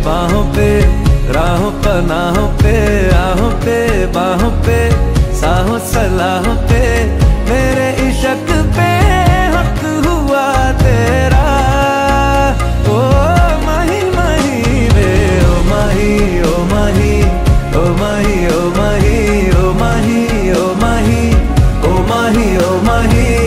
बाहों पे, राहों पनाहों पे, आहों पे बाहों पे, साहों सलाहों पे, मेरे इश्क पे हक हुआ तेरा। ओ माही माही वे, ओ माही, ओ माही, ओ माही, ओ माही, ओ माही, ओ माही, ओ माही, ओ माही।